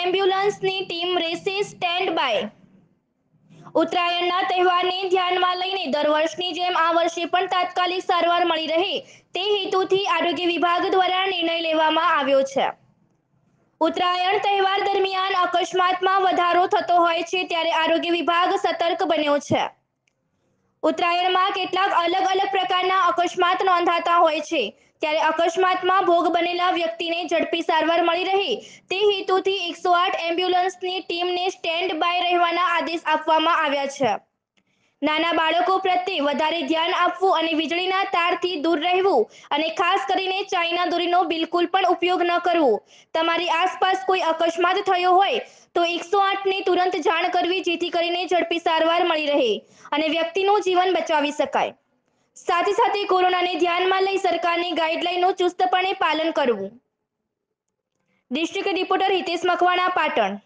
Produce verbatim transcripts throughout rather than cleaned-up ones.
એમ્બ્યુલન્સની team રહેશે stand by. ઉત્તરાયણના તહેવારને ધ્યાનમાં લઈને દર વર્ષની જેમ આ વર્ષે પણ તાત્કાલિક સારવાર મળી રહે તે હેતુથી આરોગ્ય વિભાગ દ્વારા નિર્ણય લેવામાં આવ્યો છે। ઉત્તરાયણ તહેવાર દરમિયાન અકસ્માતમાં વધારો થતો હોય છે, ત્યારે આરોગ્ય વિભાગ સતર્ક બન્યો છે। ઉત્તરાયણમાં કેટલાક અલગ અલગ પ્રકારના અકસ્માત નોંધાતા હોય છે, ત્યારે અકસ્માતમાં ભોગ બનેલા વ્યક્તિને ઝડપી સારવાર મળી રહે તે હેતુથી એકસો આઠ એમ્બ્યુલન્સની ટીમને સ્ટેન્ડ બાય રહેવાના આદેશ આપવામાં આવ્યા છે। નાના બાળકો પ્રત્યે વધારે ધ્યાન આપવું અને વીજળીના તારથી દૂર રહેવું અને ખાસ કરીને ચાઇના દોરીનો બિલકુલ પણ ઉપયોગ ન કરવો। તમારી આસપાસ કોઈ અકસ્માત થયો હોય તો એકસો આઠ ને તુરંત જાણ કરવી, જેથી કરીને ઝડપી સારવાર મળી રહે અને વ્યક્તિનું જીવન બચાવી શકાય। સાથે સાથે કોરોનાને ધ્યાનમાં લઈ સરકારની ગાઈડલાઈનનું ચુસ્તપણે પાલન કરવું। District reporter Hitesh Makwana, Patan.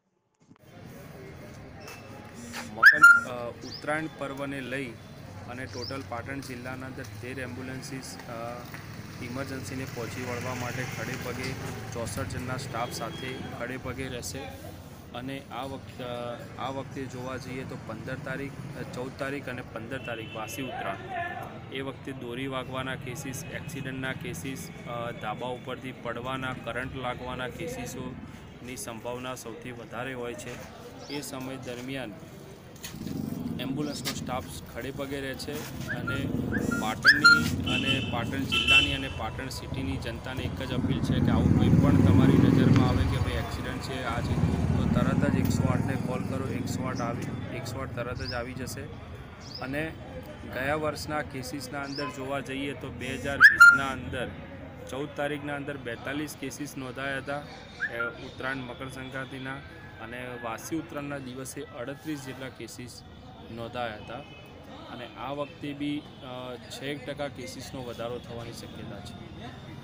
મકર ઉત્તરાયણ પર્વને લઈ અને ટોટલ પાટણ જિલ્લાના અંદર તેર એમ્બ્યુલન્સીસ ઇમરજન્સીને પહોંચી વળવા માટે ખડે પગે ચોસઠ જણના સ્ટાફ સાથે ખડે પગે રહેશે। અને આ વખતે આ વખતે જોવા જઈએ તો પંદર તારીખ ચૌદ તારીખ અને પંદર તારીખ વાસી ઉત્તરાયણ એ વખતે દોરી વાગવાના કેસીસ, એક્સિડન્ટના કેસીસ, ધાબા ઉપરથી પડવાના, કરંટ લાગવાના કેસીસોની સંભાવના સૌથી વધારે હોય છે। એ સમય દરમિયાન એમ્બ્યુલન્સનો સ્ટાફ ખડે પગે રહે છે અને પાટણની અને પાટણ જિલ્લાની અને પાટણ સિટીની જનતાને એક જ અપીલ છે કે આવું કંઈ પણ તમારી નજરમાં આવે કે ભાઈ એક્સિડન્ટ છે આ છે તો તરત જ એકસો આઠને કોલ કરો। એકસો આઠ આવી એકસો આઠ તરત જ આવી જશે। અને ગયા વર્ષના કેસીસના અંદર જોવા જઈએ તો બે હજાર વીસના અંદર ચૌદ તારીખના અંદર બેતાલીસ કેસીસ નોંધાયા હતા ઉત્તરાયણ મકર સંક્રાંતિના, અને વાસી ઉત્તરાયણના દિવસે અડત્રીસ જેટલા કેસીસ નોંધાયા હતા। અને આ વખતે બી છ ટકા કેસીસનો વધારો થવાની શક્યતા છે।